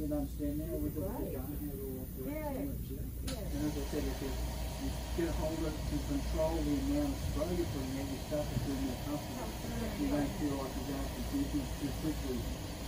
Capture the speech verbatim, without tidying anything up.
and understand now we don't have to handle all the Yeah. Yeah. And as I said, if you, you get a hold of it to control the amount of spray you're putting out, you start to feel more comfortable. You don't feel like you're going to do things too quickly.